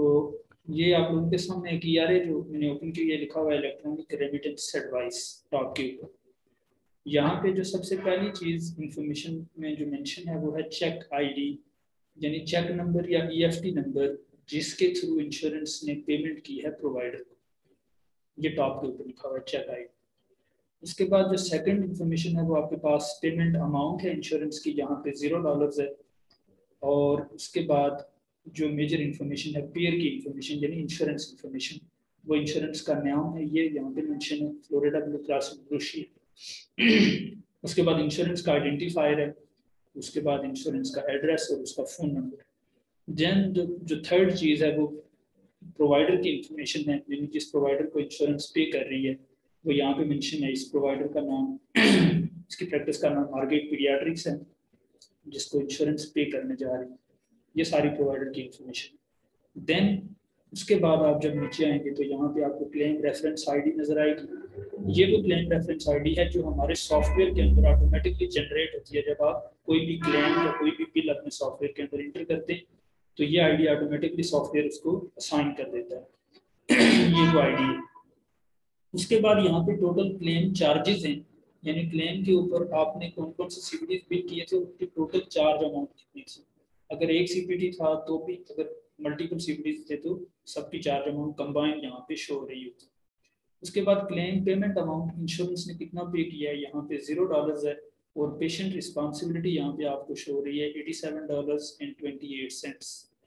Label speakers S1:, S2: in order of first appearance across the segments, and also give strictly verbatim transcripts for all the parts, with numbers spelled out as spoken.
S1: तो ये आप लोगों के सामने एक ई आर ए जो मैंने ओपन किया लिखा हुआ है इलेक्ट्रॉनिक रेमिटेंस एडवाइस टॉप के ऊपर। यहाँ पे जो सबसे पहली चीज़ इंफॉर्मेशन में जो मेंशन है वो है चेक आईडी, यानी चेक नंबर या ई एफ टी नंबर जिसके थ्रू इंश्योरेंस ने पेमेंट की है प्रोवाइडर को, ये टॉप के ऊपर लिखा हुआ है चेक आईडी। उसके बाद जो सेकंड इंफॉर्मेशन है वो आपके पास पेमेंट अमाउंट है इंश्योरेंस की, यहाँ पे जीरो डॉलर्स है। और उसके बाद जो मेजर इंफॉर्मेशन है पेयर की इंफॉर्मेशन यानी इंश्योरेंस इंफॉर्मेशन, वो इंश्योरेंस का नाम है, ये यहाँ पे मेंशन है Florida Blue Cross Blue Shield. उसके बाद इंश्योरेंस का आइडेंटिफायर है, उसके बाद इंश्योरेंस का एड्रेस और उसका फ़ोन नंबर। देन जो जो थर्ड चीज़ है वो प्रोवाइडर की इंफॉर्मेशन है, यानी जिस प्रोवाइडर को इंश्योरेंस पे कर रही है वो यहाँ पे मेंशन है। इस प्रोवाइडर का नाम इसकी प्रैक्टिस का नाम मार्गेट पीडियाट्रिक्स है, जिसको इंश्योरेंस पे करने जा रही है। ये सारी प्रोवाइडर की इंफॉर्मेशन। देन उसके बाद आप जब नीचे आएंगे तो यहाँ पे आपको क्लेम रेफरेंस आईडी नजर आएगी। ये वो क्लेम रेफरेंस आईडी है जो हमारे सॉफ्टवेयर के अंदर ऑटोमेटिकली जनरेट होती है। जब आप कोई भी क्लेम या कोई भी बिल अपने सॉफ्टवेयर के अंदर इंटर करते हैं तो ये आईडी ऑटोमेटिकली सॉफ्टवेयर उसको असाइन कर देता है। ये वो आईडी है। उसके बाद यहाँ पे टोटल क्लेम चार्जेस हैं, यानी क्लेम के ऊपर आपने कौन कौन से सीपीटी बिल किए थे उसके टोटल चार्ज अमाउंट कितनी थी। अगर एक सीपीटी था तो भी, अगर मल्टीपल सीपीटी थे तो सबकी चार्ज अमाउंट कंबाइन यहाँ पे शो हो रही होती। उसके बाद क्लेम पेमेंट अमाउंट इंश्योरेंस ने कितना पे किया है, यहाँ पे जीरो डॉलर्स है। और पेशेंट रिस्पॉन्सिबिलिटी यहाँ पे आपको शो हो रही है eighty seven dollars and twenty eight cents.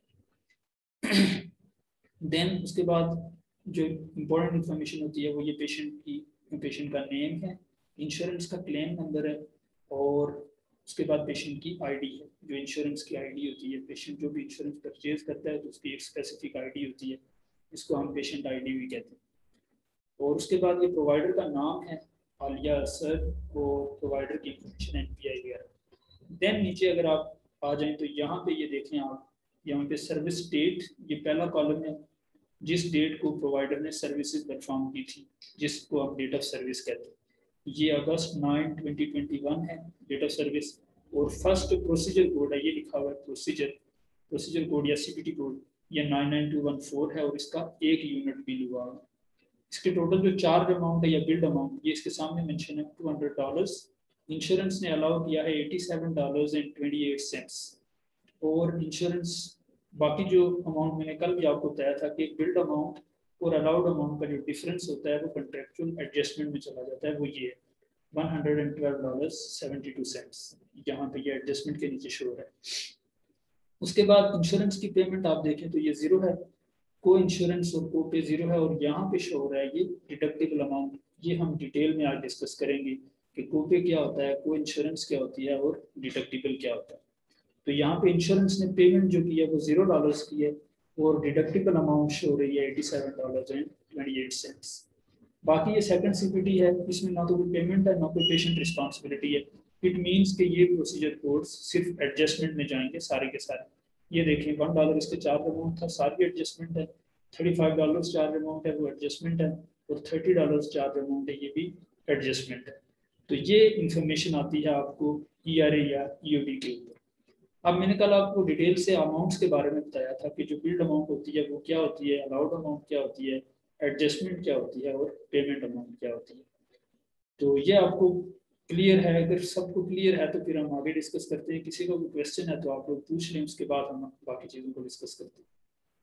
S1: Then उसके बाद जो इम्पोर्टेंट इंफॉर्मेशन होती है वो ये पेशेंट की पेशेंट का नेम है, इंश्योरेंस का क्लेम नंबर है, और उसके बाद पेशेंट की आईडी है जो इंश्योरेंस की आईडी होती है। पेशेंट जो भी इंश्योरेंस परचेज करता है तो उसकी एक स्पेसिफिक आईडी होती है, इसको हम पेशेंट आईडी भी कहते हैं। और उसके बाद ये प्रोवाइडर का नाम है आलिया सर, और प्रोवाइडर की इंफॉर्मेशन एन पी आई वगैरह। देन नीचे अगर आप आ जाएं तो यहाँ पे ये देखें आप, यहाँ पे सर्विस डेट, ये पहला कॉलम है, जिस डेट को प्रोवाइडर ने सर्विसेज परफॉर्म की थी, जिसको आप डेट ऑफ सर्विस कहते हैं, ये August nine twenty twenty one है डेट ऑफ सर्विस। और फर्स्ट प्रोसीजर कोड है, ये लिखा हुआ है प्रोसीजर प्रोसीजर कोड या सीपीटी कोड, ये nine nine two one four है और इसका एक यूनिट बिल हुआ। इसके टोटल जो चार्ज अमाउंट है या बिल्ड अमाउंट, ये इसके सामने मेंशन है टू हंड्रेड डॉलर्स। इंश्योरेंस ने अलाउ किया है eighty seven dollars and twenty eight cents. और इंश्योरेंस बाकी जो अमाउंट मैंने कल भी आपको बताया था कि बिल्ड अमाउंट और अलाउड अमाउंट का जो डिफरेंस होता है वो कंट्रेक्चुअल एडजस्टमेंट में चला जाता है, वो ये है one hundred twelve dollars seventy two cents, यहाँ पे ये एडजस्टमेंट के नीचे शो है। उसके बाद इंश्योरेंस की पेमेंट आप देखें तो ये जीरो है, को इंश्योरेंस और को पे जीरो है, और यहाँ पे शो हो रहा है ये डिडक्टिबल अमाउंट। ये हम डिटेल में आज डिस्कस करेंगे कि को पे क्या होता है, को इंश्योरेंस क्या होती है और डिडक्टिबल क्या होता है। तो यहाँ पे इंश्योरेंस ने पेमेंट जो की है वो जीरो डॉलर्स की है और डिडक्टिबल अमाउंट शो हो रही है eighty seven dollars and twenty eight cents. बाकी ये सेकंड सीपीटी है, इसमें ना तो कोई पेमेंट है ना कोई पेशेंट रिस्पॉन्सिबिलिटी है। इट मीन्स कि ये प्रोसीजर कोड्स सिर्फ एडजस्टमेंट में जाएंगे सारे के सारे। ये देखिए वन डॉलर इसके चार्ज अमाउंट था, सारी एडजस्टमेंट है। Thirty five dollar charge amount है वो एडजस्टमेंट है, और थर्टी डॉलर चार्ज अमाउंट है ये भी एडजस्टमेंट है। तो ये इंफॉर्मेशन आती है आपको ई आर ए या ई ओ डी के ऊपर। अब मैंने कल आपको डिटेल से अमाउंट्स के बारे में बताया था कि जो बिल्ड अमाउंट होती है वो क्या होती है, अलाउड अमाउंट क्या होती है, एडजस्टमेंट क्या होती है और पेमेंट अमाउंट क्या होती है। तो ये आपको क्लियर है? अगर सबको क्लियर है तो फिर हम आगे डिस्कस करते हैं। किसी का कोई क्वेश्चन है तो आप लोग पूछ लें, उसके बाद हम बाकी चीज़ों को डिस्कस करते हैं।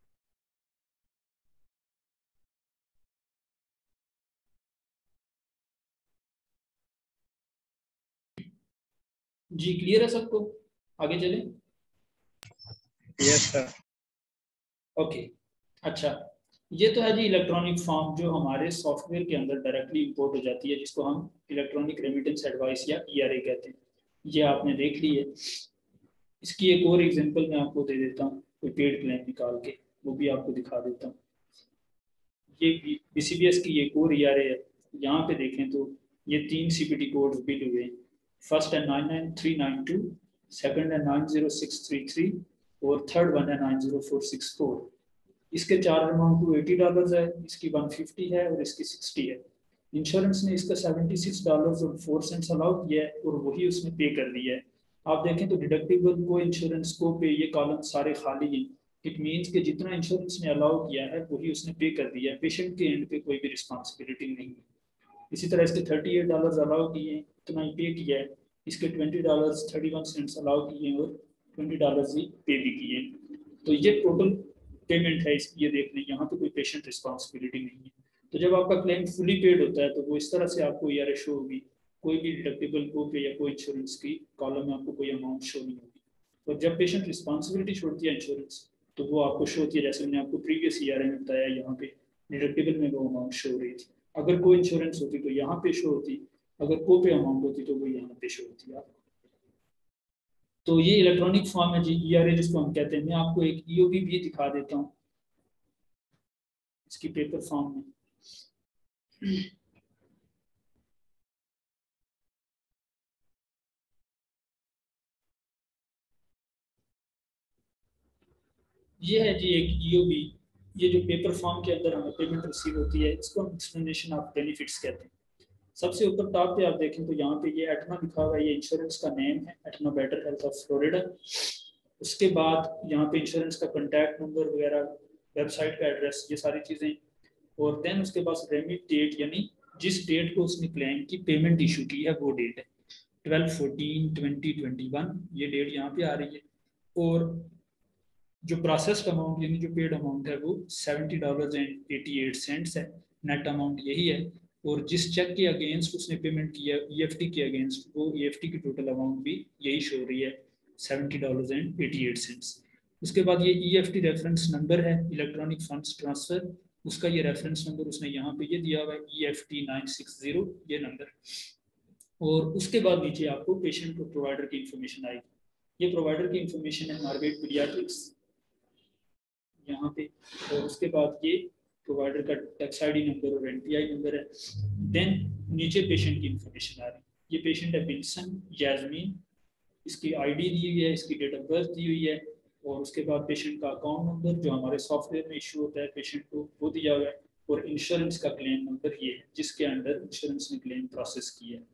S1: जी क्लियर है सबको? आगे चलें?
S2: Yes sir.
S1: ओके, अच्छा, ये तो है जी इलेक्ट्रॉनिक फॉर्म जो हमारे सॉफ्टवेयर के अंदर डायरेक्टली इंपोर्ट हो जाती है, जिसको हम इलेक्ट्रॉनिक रेमिटेंस एडवाइस या ई आर ए कहते हैं। ये आपने देख ली है। इसकी एक और एग्जांपल मैं आपको दे देता हूँ, कोई पेड क्लेम निकाल के वो भी आपको दिखा देता हूँ। ये बी सी बी एस की एक और ई आर ए है। यहाँ पे देखें तो ये तीन C P T codes bill हुए। फर्स्ट है nine nine three nine two, second है nine zero six three three और थर्ड वन है nine zero four six four. इसके charge amount two eighty dollar है, इसकी वन फिफ्टी है और इसकी सिक्सटी है। इंश्योरेंस ने इसका सेवेंटी सिक्स डॉलर और फोर सेंट्स अलाउ किया है और वही उसने पे कर दिया है। आप देखें तो डिडक्टिबल, को इंश्योरेंस, को पे, ये कॉलम सारे खाली हैं। इट मीन्स कि जितना इंश्योरेंस ने अलाउ किया है वही उसने पे कर दिया है, पेशेंट के एंड पे कोई भी रिस्पॉन्सिबिलिटी नहीं है। इसी तरह इसके थर्टी एट डॉलर अलाउ किए हैं, इतना ही पे किया है, इसके twenty dollar thirty one cents allow किए हैं और ट्वेंटी डॉलर ही पे भी किए हैं। तो ये टोटल पेमेंट है, ये देख लें, यहाँ पे कोई पेशेंट रिस्पॉन्सिबिलिटी नहीं है। तो जब आपका क्लेम फुली पेड होता है तो वो इस तरह से आपको ई आर ए शो होगी, कोई भी डिडक्टिबल को पे या कोई इंश्योरेंस की कॉलम में आपको कोई अमाउंट शो नहीं होगी। और जब पेशेंट रिस्पॉन्सिबिलिटी छोड़ती है इंश्योरेंस तो वो आपको शो होती है, जैसे मैंने आपको प्रीवियस ई आर ए में बताया, यहाँ पे डिडक्टिबल में वो अमाउंट शो हो रही थी। अगर कोई इंश्योरेंस होती तो यहाँ पे शो होती, अगर को पे अमाउंट होती तो वो यहाँ पे शो होती है आपको। तो ये इलेक्ट्रॉनिक फॉर्म है जी, ई आर ए जिसको हम कहते हैं। मैं आपको एक ई ओ बी भी दिखा देता हूँ इसकी पेपर फॉर्म में। ये है जी एक ई ओ बी, ये जो पेपर फॉर्म के अंदर हमें पेमेंट रिसीव होती है, इसको हम एक्सप्लेनेशन ऑफ बेनिफिट्स कहते हैं। सबसे ऊपर टॉप पे आप देखें तो यहाँ पे ये एटना लिखा हुआ है, ये इंश्योरेंस का नेम है, Aetna better health of Florida. उसके बाद यहाँ पे इंश्योरेंस का कॉन्टैक्ट नंबर वगैरह, वेबसाइट का एड्रेस, ये सारी चीज़ें। और देन उसके पास रेमिट डेट, यानी जिस डेट को उसने क्लेम की पेमेंट इशू की है वो डेट है twelve fourteen twenty twenty one, ये डेट यहाँ पे आ रही है। और जो प्रोसेस्ड अमाउंट यानी जो पेड अमाउंट है वो seventy dollar and eighty eight cents है, नेट अमाउंट यही है। और जिस चेक के अगेंस्ट उसने पेमेंट किया ई एफ टी के अगेंस्ट, वो ई एफ टी की टोटल अमाउंट भी यही शो हो रही है, seventy dollar and eighty eight cents. उसके बाद ये E F T reference number है, इलेक्ट्रॉनिक फंड्स ट्रांसफर, उसका ये रेफरेंस नंबर उसने यहाँ पे ये दिया हुआ है, E F T nine six zero, ये नंबर। और उसके बाद नीचे आपको पेशेंट और प्रोवाइडर की इंफॉर्मेशन आएगी। ये प्रोवाइडर की इंफॉर्मेशन है मार्गेट पीडियाट्रिक्स यहाँ पे। और उसके बाद ये प्रोवाइडर का टैक्स आई डी नंबर और एन पी आई नंबर है। देन नीचे पेशेंट की इंफॉर्मेशन आ रही है, ये पेशेंट है विल्सन जैस्मीन, इसकी आईडी दी हुई है, इसकी डेट ऑफ बर्थ दी हुई है। और उसके बाद पेशेंट का अकाउंट नंबर जो हमारे सॉफ्टवेयर में इशू होता है पेशेंट को, वो दिया हुआ है। और इंश्योरेंस का क्लेम नंबर ये है जिसके अंडर इंश्योरेंस ने क्लेम प्रोसेस किया है।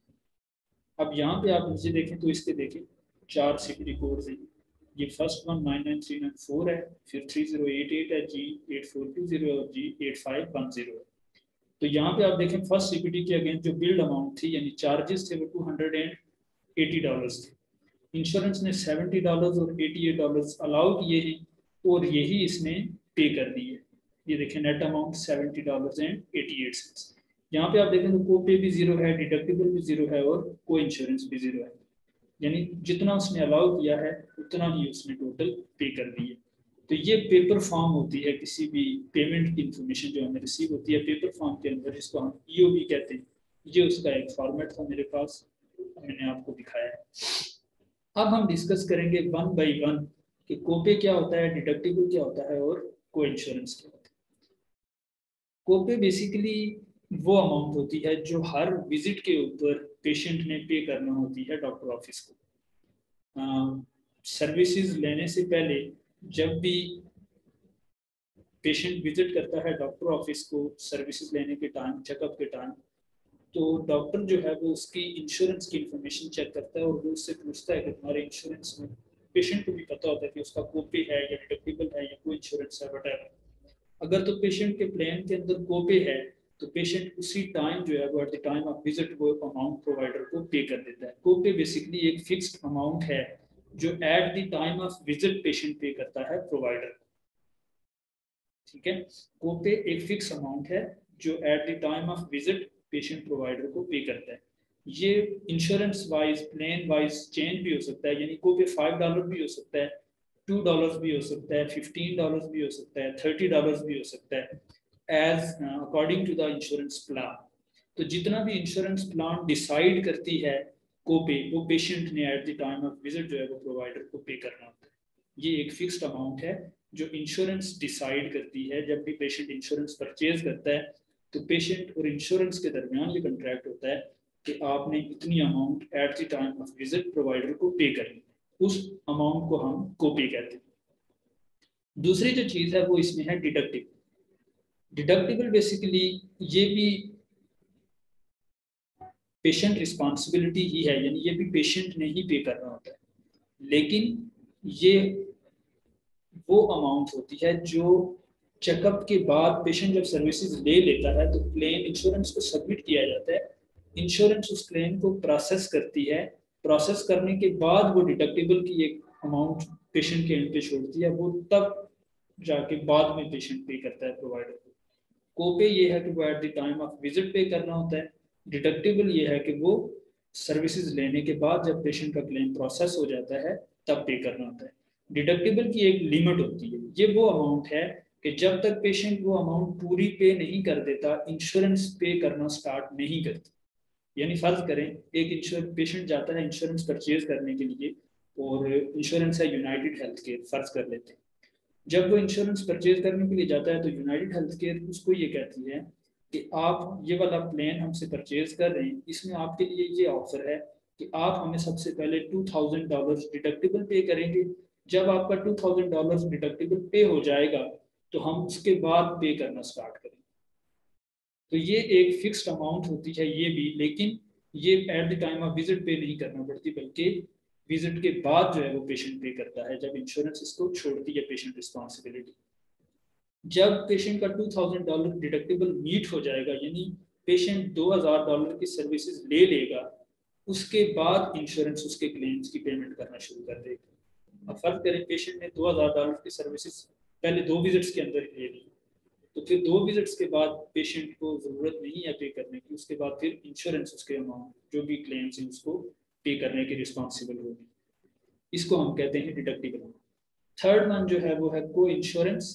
S1: अब यहाँ पे आप नीचे देखें तो इसके देखें चार सीपीडी कोड्स हैं। ये first one nine nine three nine four है, फिर थ्री जीरो एट एट है, G eight four two zero और G eight five one zero है। तो यहाँ पे आप देखें फर्स्ट सीपीडी के अगेंस्ट जो बिल्ड अमाउंट थी यानी चार्जेस थे वो two hundred and eighty dollar थे। इंश्योरेंस ने सेवेंटी डॉलर और एटी एट डॉलर अलाउ किए हैं और यही इसने पे कर दी है। ये देखें net amount seventy dollar and eighty eight cents. यहाँ पे आप देखें तो को पे भी जीरो है, डिडक्टिबल भी जीरो है और को इंश्योरेंस भी जीरो है, यानी जितना उसने अलाउ किया है उतना ही उसने टोटल पे कर दी है। तो ये पेपर फॉर्म होती है किसी भी पेमेंट की इंफॉर्मेशन जो हमें रिसीव होती है पेपर फॉर्म के अंदर, जिसको हम ई ओ बी कहते हैं। ये उसका एक फॉर्मेट था मेरे पास, मैंने आपको दिखाया है। अब हम डिस्कस करेंगे वन बाय वन कि कोपे क्या होता है, डिडक्टिबल क्या होता है और को इंश्योरेंस क्या होता है। कोपे बेसिकली वो अमाउंट होती है जो हर विजिट के ऊपर पेशेंट ने पे करना होती है डॉक्टर ऑफिस को। सर्विसेज लेने से पहले जब भी पेशेंट विजिट करता है डॉक्टर ऑफिस को सर्विसेज लेने के टाइम, चेकअप के टाइम, तो डॉक्टर जो है वो उसकी इंश्योरेंस की इंफॉर्मेशन चेक करता है और वो उससे पूछता है कि तुम्हारे इंश्योरेंस में, पेशेंट को भी पता होता है कि उसका कोपे है या डिडक्टिबल है या कोई इंश्योरेंस है वटएवर। अगर तो पेशेंट के प्लान के अंदर कोपे है तो पेशेंट उसी टाइम जो है वो at the time of visit वो अमाउंट प्रोवाइडर को पे कर देता है। कोपे बेसिकली एक फिक्स्ड अमाउंट है जो at the time of visit patient pay करता है प्रोवाइडर। ठीक है, कोपे एक फिक्स अमाउंट है जो at the time of visit patient provider को पे करता है। ये insurance wise plan wise change भी हो सकता है, यानी कोपे फाइव डॉलर भी हो सकता है, टू डॉलर भी हो सकता है, फिफ्टीन डॉलर भी हो सकता है, थर्टी डॉलर भी हो सकता है, as according to the insurance plan. तो जितना भी इंश्योरेंस प्लान डिसाइड करती है कोपे, वो पेशेंट ने at the time of visit जो है वो प्रोवाइडर को पे करना होता है। ये एक फिक्स्ड अमाउंट है जो इंश्योरेंस डिसाइड करती है। जब भी पेशेंट इंश्योरेंस परचेज करता है तो पेशेंट और इंश्योरेंस के दरमियान ये कॉन्ट्रैक्ट होता है कि आपने इतनी amount at the time of visit provider को पे करनी, उस अमाउंट को हम कोपे कहते हैं। दूसरी जो चीज है वो इसमें है डिडक्टिबल। डिडक्टिबल बेसिकली ये भी पेशेंट रिस्पॉन्सिबिलिटी ही है, यानी ये भी पेशेंट ने ही पे करना होता है, लेकिन ये वो अमाउंट होती है जो चेकअप के बाद पेशेंट जब सर्विसेज ले लेता है तो क्लेम इंश्योरेंस को सबमिट किया जाता है, इंश्योरेंस उस क्लेम को प्रोसेस करती है, प्रोसेस करने के बाद वो डिडक्टिबल की एक अमाउंट पेशेंट के एंड पे छोड़ती है, वो तब जाके बाद में पेशेंट पे करता है प्रोवाइडर को। कोपे ये है कि वो at the time of visit pay करना होता है, डिडक्टिबल ये है कि वो सर्विसेज लेने के बाद जब पेशेंट का क्लेम प्रोसेस हो जाता है तब पे करना होता है। डिडक्टिबल की एक लिमिट होती है, ये वो अमाउंट है कि जब तक पेशेंट वो अमाउंट पूरी पे नहीं कर देता इंश्योरेंस पे करना स्टार्ट नहीं करता। यानी फर्ज करें एक इंश्योर पेशेंट जाता है इंश्योरेंस परचेज करने के लिए और इंश्योरेंस है यूनाइटेड हेल्थ केयर, फर्ज कर लेते हैं। जब वो इंश्योरेंस परचेज करने के लिए जाता है तो यूनाइटेड हेल्थ केयर उसको ये कहती है कि आप ये वाला प्लान हमसे परचेज कर रहे हैं, इसमें आपके लिए ये ऑफर है कि आप हमें सबसे पहले टू थाउजेंड डॉलर डिडक्टिबल पे करेंगे, जब आपका टू थाउजेंड डॉलर डिडक्टिबल पे हो जाएगा तो हम उसके बाद पे करना स्टार्ट करेंगे। तो ये एक फिक्स्ड अमाउंट होती है ये भी, लेकिन ये at the time of visit pay नहीं करना पड़ती, बल्कि विजिट के बाद जो है वो पेशेंट पे करता है जब इंश्योरेंस इसको छोड़ती है पेशेंट रिस्पॉन्सिबिलिटी। जब पेशेंट का two thousand dollar deductible meet हो जाएगा, यानी पेशेंट दो हज़ार डॉलर की सर्विसेज ले लेगा, उसके बाद इंश्योरेंस उसके क्लेम्स की पेमेंट करना शुरू कर देगा। अब फर्क करें पेशेंट ने दो हज़ार डॉलर की सर्विसेज पहले दो विजिट्स के अंदर ले ली, तो फिर दो विजिट्स के बाद पेशेंट को ज़रूरत नहीं है पे करने की, उसके बाद फिर इंश्योरेंस उसके अमाउंट जो भी क्लेम्स हैं उसको पे करने की रिस्पॉन्सिबल होगी। इसको हम कहते हैं डिडक्टिबल। थर्ड वन जो है वो है को इंश्योरेंस।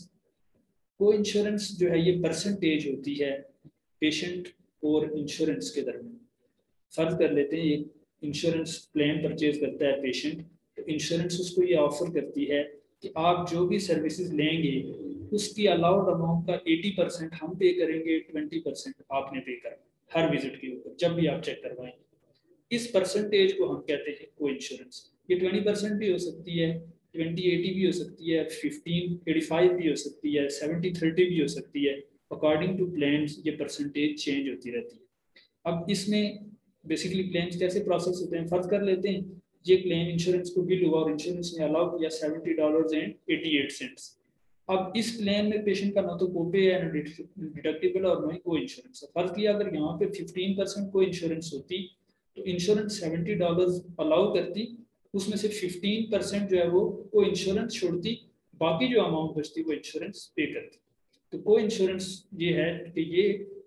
S1: को इंश्योरेंस जो है ये परसेंटेज होती है पेशेंट और इंश्योरेंस के दरमियान। फर्ज कर लेते हैं एक इंश्योरेंस प्लान परचेज करता है पेशेंट, तो इंश्योरेंस उसको ये ऑफर करती है कि आप जो भी सर्विसेज लेंगे उसकी अलाउड अमाउंट का अस्सी परसेंट हम पे करेंगे, बीस परसेंट आपने पे करना हर विजिट के ऊपर जब भी आप चेक करवाएंगे। इस परसेंटेज को हम कहते हैं को इंश्योरेंस। ये बीस परसेंट भी हो सकती है, बीस अस्सी भी हो सकती है, पंद्रह पचासी भी हो सकती है, सत्तर तीस भी हो सकती है। अकॉर्डिंग टू प्लान्स ये परसेंटेज चेंज होती रहती है। अब इसमें बेसिकली क्लेम्स कैसे प्रोसेस होते हैं, फर्ज कर लेते हैं ये क्लेम इंश्योरेंस को बिल हुआ और इंश्योरेंस ने अलाउ किया seventy dollar and eighty eight cents. अब इस क्लेम में पेशेंट का ना तो कोपे है ना डिडक्टिबल और ना ही को इंश्योरेंस। फर्ज किया अगर यहाँ पे फिफ्टीन परसेंट को इंश्योरेंस होती तो इंश्योरेंस सेवेंटी डॉलर अलाउ करती, उसमें से फिफ्टीन परसेंट जो है वो को इंश्योरेंस छोड़ती, बाकी जो अमाउंट बचती वो इंश्योरेंस पे करती। तो को इंश्योरेंस ये है कि ये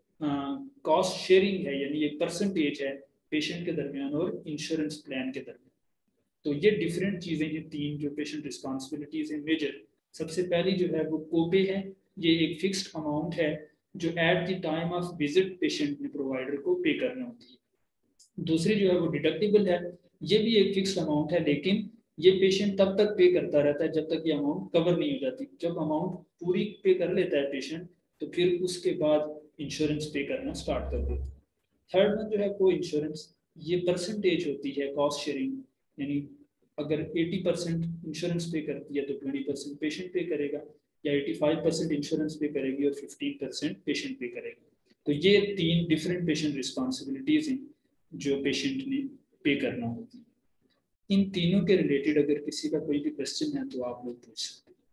S1: कॉस्ट शेयरिंग है, यानी एक परसेंटेज है पेशेंट के दरमियान और इंश्योरेंस प्लान के दरमियान। तो ये डिफरेंट चीज़ें हैं तीन जो पेशेंट रिस्पॉन्सिबिलिटीज हैं मेजर। सबसे पहली जो है वो कोपे है, ये एक फिक्स्ड अमाउंट है जो at the time of visit patient ने प्रोवाइडर को पे करना होती है। दूसरी जो है वो डिडक्टिबल है, ये भी एक फिक्स्ड अमाउंट है, लेकिन ये पेशेंट तब तक पे करता रहता है जब तक ये अमाउंट कवर नहीं हो जाती। जब अमाउंट पूरी पे कर लेता है पेशेंट तो फिर उसके बाद इंश्योरेंस पे करना स्टार्ट कर देता है। थर्ड में जो है को इंश्योरेंस, ये परसेंटेज होती है कॉस्ट शेयरिंग, यानी अगर अस्सी परसेंट इंश्योरेंस पे करती है तो बीस परसेंट पेशेंट पे करेगा, या पचासी परसेंट इंश्योरेंस पे करेगी और पंद्रह परसेंट पेशेंट पे करेगा। तो ये तीन डिफरेंट पेशेंट रिस्पॉन्सिबिलिटीज हैं जो पेशेंट ने पे करना होती है। इन तीनों के रिलेटेड अगर किसी का कोई भी क्वेश्चन है तो आप लोग पूछ सकते हैं।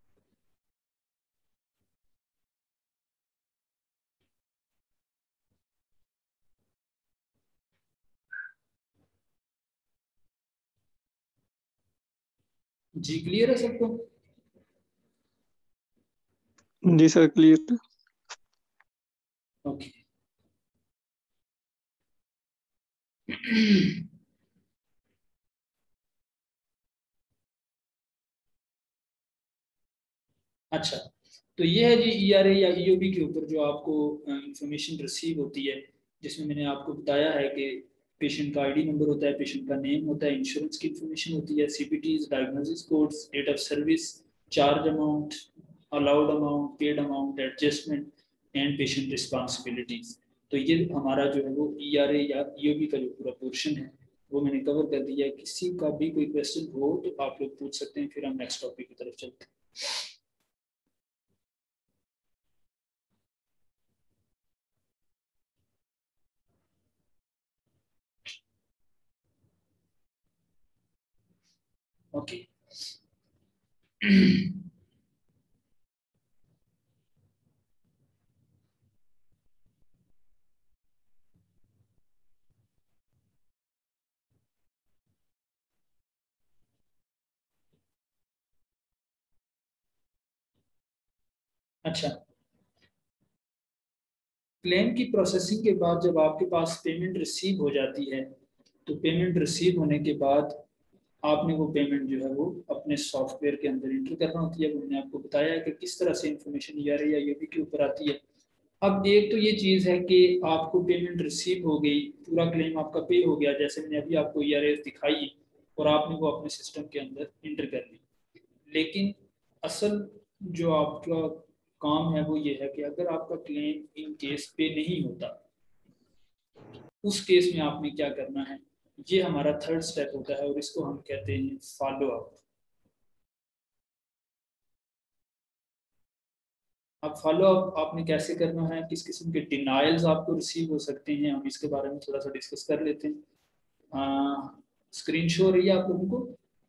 S1: जी क्लियर है सबको?
S3: जी सर क्लियर।
S1: ओके। अच्छा, तो ये है जी ईआरए या ईओबी के ऊपर जो आपको इंफॉर्मेशन रिसीव होती है, जिसमें मैंने आपको बताया है कि पेशेंट का आईडी नंबर होता है, पेशेंट का नेम होता है, इंश्योरेंस की इंफॉर्मेशन होती है, CPTs, diagnosis codes, date of service, charge amount, allowed amount, paid amount, adjustment and patient responsibilities. तो ये हमारा जो है वो ईआरए या ईओबी का जो पूरा पोर्शन है वो मैंने कवर कर दिया है। किसी का भी कोई क्वेश्चन हो तो आप लोग पूछ सकते हैं, फिर हम नेक्स्ट टॉपिक की तरफ चलते हैं। ओके। अच्छा, क्लेम की प्रोसेसिंग के बाद जब आपके पास पेमेंट रिसीव हो जाती है, तो पेमेंट रिसीव होने के बाद आपने वो पेमेंट जो है वो अपने सॉफ्टवेयर के अंदर एंटर करना होती है। मैंने आपको बताया है कि किस तरह से इंफॉर्मेशन ई आर ए या ई ओ बी के ऊपर आती है। अब एक तो ये चीज़ है कि आपको पेमेंट रिसीव हो गई, पूरा क्लेम आपका पे हो गया, जैसे मैंने अभी आपको ई आर ए दिखाई और आपने वो अपने सिस्टम के अंदर इंटर कर ली। लेकिन असल जो आपका काम है वो ये है कि अगर आपका क्लेम इन केस पे नहीं होता, उस केस में आपने क्या करना है, ये हमारा थर्ड स्टेप होता है और इसको हम कहते हैं फॉलो अप। अब फॉलो अप आपने कैसे करना है, किस किस्म के डिनाइल्स आपको रिसीव हो सकते हैं, हम इसके बारे में थोड़ा सा डिस्कस कर लेते हैं। स्क्रीन शो हो रही है आप लोगों को?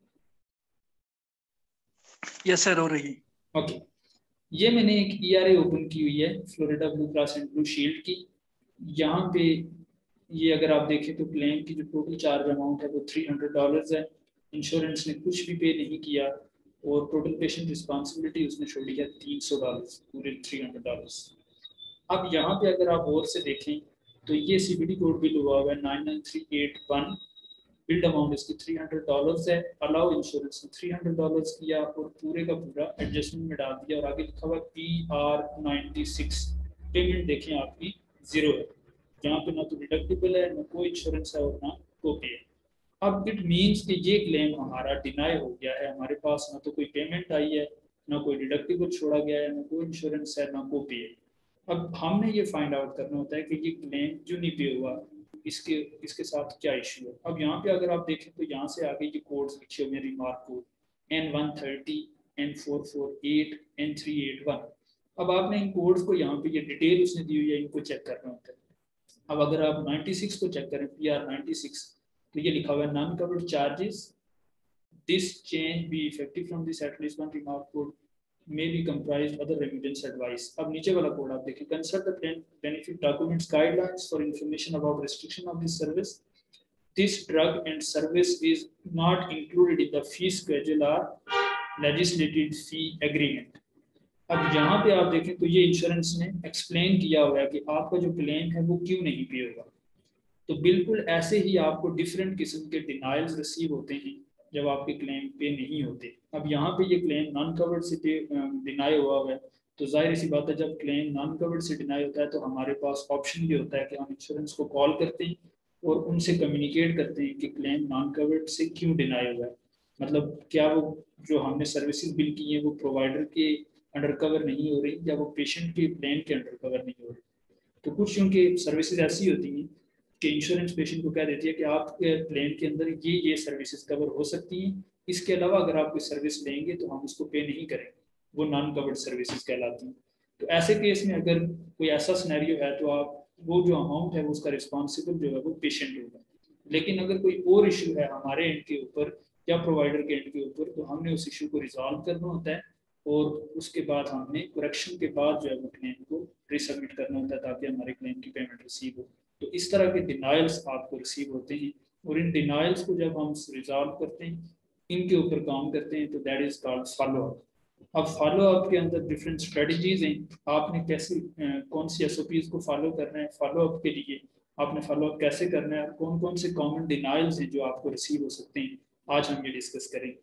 S4: यस सर, हो रही।
S1: ओके, ये मैंने एक ई आर ए ओपन की हुई है, Florida Blue Cross and Blue Shield की। यहाँ पे ये अगर आप देखें तो क्लेम की जो टोटल चार्ज अमाउंट है वो थ्री हंड्रेड डॉलर्स है। इंश्योरेंस ने कुछ भी पे नहीं किया और टोटल पेशेंट रिस्पॉन्सिबिलिटी उसने छोड़ी है तीन सौ डॉलर्स, पूरे थ्री हंड्रेड डॉलर्स। अब यहाँ पे अगर आप और से देखें तो ये C P T code bill हुआ हुआ है nine nine three eight one. Billed amount इसकी थ्री हंड्रेड डॉलर्स है। अलाउ इंश्योरेंस ने थ्री हंड्रेड डॉलर्स किया और पूरे का पूरा एडजस्टमेंट में डाल दिया और आगे लिखा हुआ P R ninety six. Payment देखें आपकी जीरो है, यहाँ पे ना तो डिडक्टिबल है, ना कोई इंश्योरेंस है और ना कोपे है। अब इट मीन्स कि ये क्लेम हमारा डिनाई हो गया है, हमारे पास ना तो कोई पेमेंट आई है, ना कोई डिडक्टिबल छोड़ा गया है, ना कोई इंश्योरेंस है, ना कोपे है। अब हमने ये फाइंड आउट करना होता है कि ये क्लेम क्यों नहीं पे हुआ, इसके इसके साथ क्या इशू है। अब यहाँ पे अगर आप देखें तो यहाँ से आगे ये कोड्स लिखे हुए हैं, remark code N one thirty, N four four eight, N three eight one. अब आपने इन कोड्स को यहाँ पे ये डिटेल उसने दी हुई है, इनको चेक करना होता है। अब अगर आप नाइन्टी सिक्स को चेक करें, पी आर नाइन्टी सिक्स, तो ये लिखा हुआ है non covered charges, this change be effective from this at least one remark code may be comprised other remittance advice। अब नीचे वाला कोड आप देखिए, consult the benefit documents guidelines for information about restriction of this service। This drug and service is not included in the fee schedule or legislated fee agreement। अब यहाँ पे आप देखें तो ये इंश्योरेंस ने एक्सप्लेन किया हुआ है कि आपका जो क्लेम है वो क्यों नहीं पे होगा। तो बिल्कुल ऐसे ही आपको डिफरेंट किस्म के डिनाइल्स रिसीव होते हैं जब आपके क्लेम पे नहीं होते। अब यहाँ पे ये क्लेम नॉन कवर्ड से पे डिनाई हुआ हुआ है, तो जाहिर सी बात है जब क्लेम नॉन कवर्ड से डिनाई होता है तो हमारे पास ऑप्शन भी होता है कि हम इंश्योरेंस को कॉल करते हैं और उनसे कम्युनिकेट करते हैं कि क्लेम नॉन कवर्ड से क्यों डिनाई हुआ है, मतलब क्या वो जो हमने सर्विसेज बिल की हैं वो प्रोवाइडर के अंडर कवर नहीं हो रही या वो पेशेंट के प्लान के अंडर कवर नहीं हो रही। तो कुछ उनके सर्विसेज ऐसी होती हैं कि इंश्योरेंस पेशेंट को कह देती है कि आपके प्लान के अंदर ये ये सर्विसेज कवर हो सकती हैं, इसके अलावा अगर आप कोई सर्विस लेंगे तो हम उसको पे नहीं करेंगे, वो नॉन कवर्ड सर्विसेज कहलाती हैं। तो ऐसे केस में अगर कोई ऐसा सिनेरियो है तो आप वो जो अमाउंट है वो उसका रिस्पॉन्सिबल जो है वो पेशेंट होगा। लेकिन अगर कोई और इशू है हमारे एंड के ऊपर या प्रोवाइडर के एंड के ऊपर, तो हमने उस इशू को रिजॉल्व करना होता है और उसके बाद हमने करेक्शन के बाद जो है वो क्लेम को रिसबमिट करना होता है ताकि हमारे क्लेम की पेमेंट रिसीव हो। तो इस तरह के डिनाइल्स आपको रिसीव होते हैं और इन डिनाइल्स को जब हम रिजॉल्व करते हैं, इनके ऊपर काम करते हैं, तो that is called follow up. अब फॉलो अप के अंदर डिफरेंट स्ट्रेटजीज हैं, आपने कैसे कौन सी एस ओ पीज को फॉलो करना है फॉलो अप के लिए, आपने फॉलो अप कैसे करना है, कौन कौन से कॉमन डिनाइल्स हैं जो आपको रिसीव हो सकते हैं, आज हम ये डिस्कस करेंगे।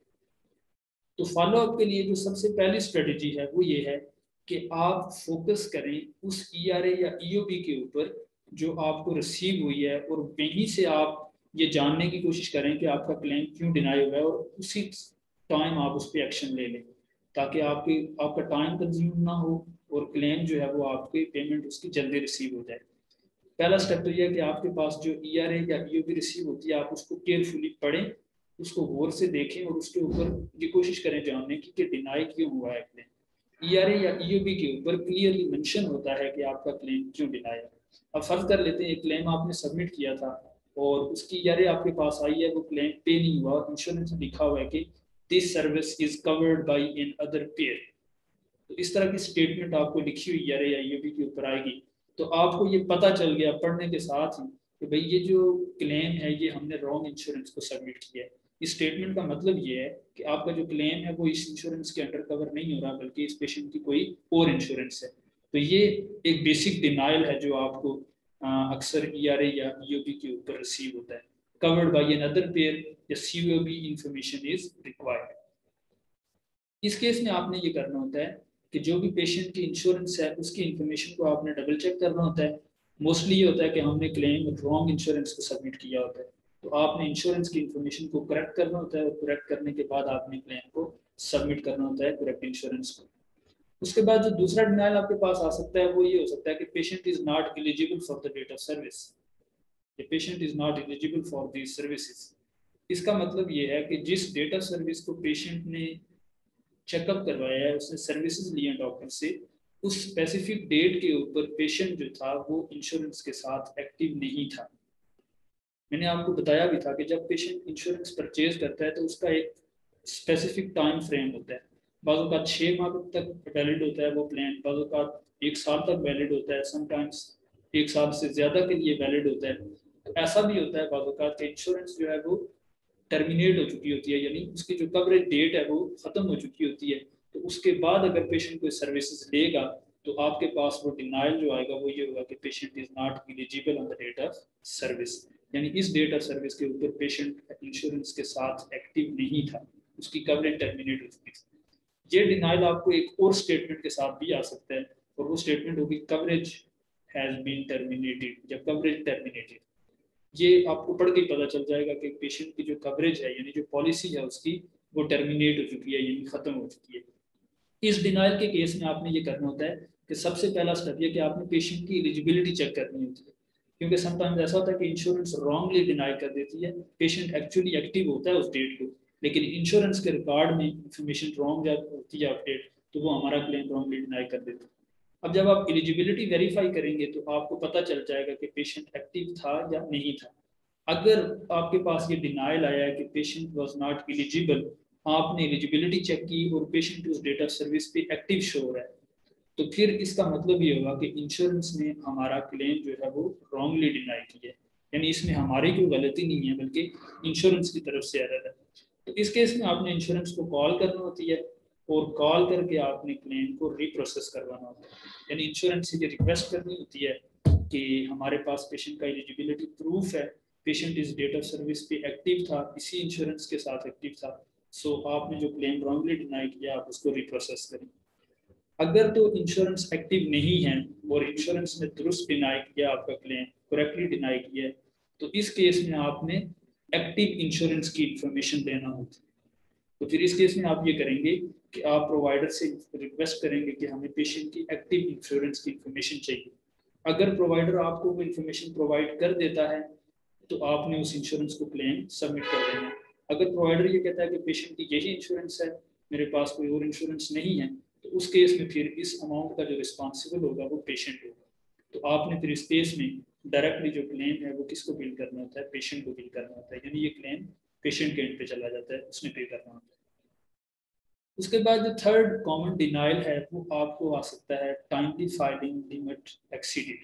S1: तो फॉलो अप के लिए जो सबसे पहली स्ट्रेटजी है वो ये है कि आप फोकस करें उस ई आर ए या ई ओ बी के ऊपर जो आपको रिसीव हुई है और वहीं से आप ये जानने की कोशिश करें कि आपका क्लेम क्यों डिनाई हुआ है और उसी टाइम आप उस पर एक्शन ले लें ताकि आपके आपका टाइम कंज्यूम ना हो और क्लेम जो है वो आपके पेमेंट उसकी जल्दी रिसीव हो जाए। पहला स्टेप तो यह है कि आपके पास जो ई आर ए या ई ओ बी रिसीव होती है आप उसको केयरफुली पढ़ें, उसको गौर से देखें और उसके ऊपर ये कोशिश करें जानने की कि डिनाई क्यों हुआ है क्लेम। ई आर ए या ई ओ बी के ऊपर क्लियरली मेंशन होता है कि आपका क्लेम क्यों डिनाई है। अब फर्ज कर लेते हैं एक क्लेम आपने सबमिट किया था और उसकी ई आर ए आपके पास आई है, वो क्लेम पे नहीं हुआ, इंश्योरेंस में लिखा हुआ है कि this service is covered by another payer. तो इस तरह की स्टेटमेंट आपको लिखी हुई ई आर ए या ई ओ बी के ऊपर आएगी, तो आपको ये पता चल गया पढ़ने के साथ ही कि भाई ये जो क्लेम है ये हमने रॉन्ग इंश्योरेंस को सबमिट किया है। इस स्टेटमेंट का मतलब ये है कि आपका जो क्लेम है वो इस इंश्योरेंस के अंडर कवर नहीं हो रहा, बल्कि इस पेशेंट की कोई और इंश्योरेंस है। तो ये एक बेसिक डिनाइल है जो आपको अक्सर ई आर ए या ई ओ बी के ऊपर रिसीव होता है। कवर्ड बाय अनदर पेयर या C O B information is required. इस केस में आपने ये करना होता है कि जो भी पेशेंट की इंश्योरेंस है उसकी इंफॉर्मेशन को आपने डबल चेक करना होता है। मोस्टली ये होता है कि हमने क्लेम रॉन्ग इंश्योरेंस को सबमिट किया होता है, तो आपने इंश्योरेंस की इंफॉर्मेशन को करेक्ट करना होता है और करेक्ट करने के बाद आपने क्लेम को सबमिट करना होता है करेक्ट इंश्योरेंस को। उसके बाद जो दूसरा डिनाइल आपके पास आ सकता है वो ये हो सकता है कि patient is not eligible for the date of service. The patient is not eligible for these services. इसका मतलब ये है कि जिस डेट ऑफ सर्विस को पेशेंट ने चेकअप करवाया है, उसने सर्विसेज लिए डॉक्टर से, उस स्पेसिफिक डेट के ऊपर पेशेंट जो था वो इंश्योरेंस के साथ एक्टिव नहीं था। मैंने आपको बताया भी था कि जब पेशेंट इंश्योरेंस परचेज करता है तो उसका एक स्पेसिफिक टाइम फ्रेम होता है। बाज़ों का छः माह तक वैलिड होता है वो प्लान, बाज़ों का एक साल तक वैलिड होता है, समटाइम्स एक साल से ज़्यादा के लिए वैलिड होता है। तो ऐसा भी होता है बाज़ों का कि इंश्योरेंस जो है वो टर्मिनेट हो चुकी होती है, यानी उसकी जो कवरेज डेट है वो ख़त्म हो चुकी होती है। तो उसके बाद अगर पेशेंट कोई सर्विसेज लेगा तो आपके पास वो डिनाइल जो आएगा वो ये होगा कि patient is not eligible on the date of service, यानी इस डेट ऑफ सर्विस के ऊपर पेशेंट इंश्योरेंस के साथ एक्टिव नहीं था, उसकी कवरेज टर्मिनेट हो चुकी थी। ये डिनाइल आपको एक और स्टेटमेंट के साथ भी आ सकता है और वो स्टेटमेंट होगी कवरेज हैज बीन टर्मिनेटेड या कवरेज टर्मिनेटेड। ये आपको पढ़ के पता चल जाएगा कि पेशेंट की जो कवरेज है यानी जो पॉलिसी है उसकी वो टर्मिनेट हो चुकी है, यानी खत्म हो चुकी है। इस डिनाइल के केस में आपने ये करना होता है कि सबसे पहला स्टेप ये कि आपने पेशेंट की एलिजिबिलिटी चेक करनी होती है, क्योंकि समटाइम्स ऐसा होता है कि इंश्योरेंस रॉन्गली डिनाई कर देती है, पेशेंट एक्चुअली एक्टिव होता है उस डेट को, लेकिन इंश्योरेंस के रिकॉर्ड में इंफॉर्मेशन रॉन्ग होती है अपडेट, तो वो हमारा क्लेम रॉन्गली डिनाई कर देता है। अब जब आप एलिजिबिलिटी वेरीफाई करेंगे तो आपको पता चल जाएगा कि पेशेंट एक्टिव था या नहीं था। अगर आपके पास ये डिनाइल आया है कि पेशेंट वाज नॉट एलिजिबल, आपने एलिजिबिलिटी चेक की और पेशेंट उस डेट ऑफ सर्विस पे एक्टिव शो हो रहा है, तो फिर इसका मतलब ये होगा कि इंश्योरेंस ने हमारा क्लेम जो है वो रॉन्गली डिनाई किया है, यानी इसमें हमारी कोई गलती नहीं है बल्कि इंश्योरेंस की तरफ से एरर है। तो इस केस में आपने इंश्योरेंस को कॉल करना होती है और कॉल करके आपने क्लेम को रिप्रोसेस करवाना होता है, यानी इंश्योरेंस से ये रिक्वेस्ट करनी होती है कि हमारे पास पेशेंट का एलिजिबिलिटी प्रूफ है, पेशेंट इस डेट ऑफ सर्विस पे एक्टिव था, इसी इंश्योरेंस के साथ एक्टिव था, सो आपने जो क्लेम रॉन्गली डिनाई किया आप उसको रिप्रोसेस करें। अगर तो इंश्योरेंस एक्टिव नहीं है और इंश्योरेंस ने दुरुस्त डिनाई किया आपका क्लेम, करेक्टली डिनाई किया, तो इस केस में आपने एक्टिव इंश्योरेंस की इंफॉर्मेशन देना होती है। तो फिर इस केस में आप ये करेंगे कि आप प्रोवाइडर से रिक्वेस्ट करेंगे कि हमें पेशेंट की एक्टिव इंश्योरेंस की इंफॉर्मेशन चाहिए। अगर प्रोवाइडर आपको वो इंफॉर्मेशन प्रोवाइड कर देता है तो आपने उस इंश्योरेंस को क्लेम सबमिट कर देना है। अगर प्रोवाइडर ये कहता है कि पेशेंट की यही इंश्योरेंस है, मेरे पास कोई और इंश्योरेंस नहीं है, तो उस केस में फिर इस अमाउंट का जो रिस्पॉन्सिबल होगा वो पेशेंट होगा। तो आपने फिर इस केस में डायरेक्टली जो क्लेम है वो किसको बिल करना होता है, पेशेंट को बिल करना होता है, यानी ये क्लेम पेशेंट के एंड पे चला जाता है, उसने पे करना होता है। उसके बाद जो थर्ड कॉमन डिनाइल है वो आपको आ सकता है timely filing limit exceeded.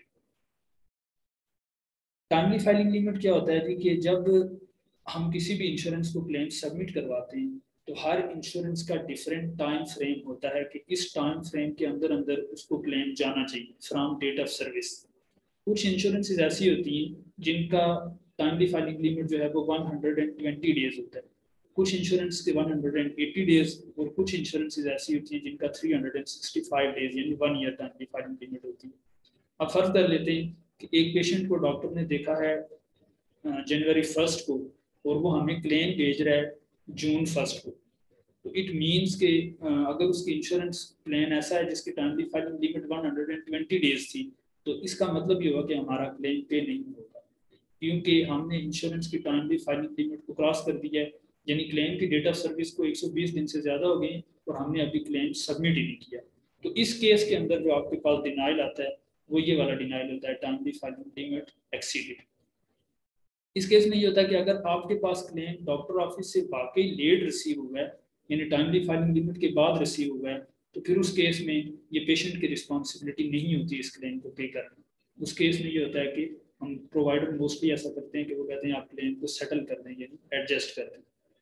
S1: Timely filing limit क्या होता है कि जब हम किसी भी इंश्योरेंस को क्लेम सबमिट करवाते हैं तो हर इंश्योरेंस का डिफरेंट टाइम फ्रेम होता है कि इस टाइम फ्रेम के अंदर अंदर उसको क्लेम जाना चाहिए फ्रॉम डेट ऑफ सर्विस। कुछ इंश्योरेंसेज ऐसी होती हैं जिनका टाइमली फाइलिंग लिमिट जो है वो वन हंड्रेड ट्वेंटी डेज होता है, कुछ इंश्योरेंस के वन हंड्रेड एटी डेज, और कुछ इंश्योरेंसेज ऐसी होती हैं जिनका three hundred sixty five days यानी one year timely filing limit होती है। अब फर्ज कर लेते हैं कि एक पेशेंट को डॉक्टर ने देखा है जनवरी फर्स्ट को और वो हमें क्लेम भेज रहा है जून फर्स्ट को, तो इट मीन्स कि अगर उसकी इंश्योरेंस प्लान ऐसा है जिसकी timely filing limit one hundred twenty days थी, तो इसका मतलब ये हुआ कि हमारा क्लेम पे नहीं होगा, क्योंकि हमने इंश्योरेंस की टाइमली फाइलिंग लिमिट को क्रॉस कर दिया है, यानी क्लेम की डेट ऑफ सर्विस को एक सौ बीस दिन से ज़्यादा हो गई और हमने अभी क्लेम सबमिट ही नहीं किया। तो इस केस के अंदर जो आपके पास डिनाइल आता है वो ये वाला डिनाइल होता है, टाइमली फाइलिंग लिमिट एक्सीडेड। इस केस में ये होता है कि अगर आपके पास क्लेम डॉक्टर ऑफिस से वाकई लेट रिसीव हुआ है, यानी टाइमली फाइलिंग लिमिट के बाद रिसीव हुआ है, तो फिर उस केस में ये पेशेंट की रिस्पॉन्सिबिलिटी नहीं होती इस क्लेम को पे करना। उस केस में ये होता है कि हम प्रोवाइडर मोस्टली ऐसा करते हैं कि वो कहते हैं आप क्लेम को सेटल कर दें, यानी एडजस्ट कर दें।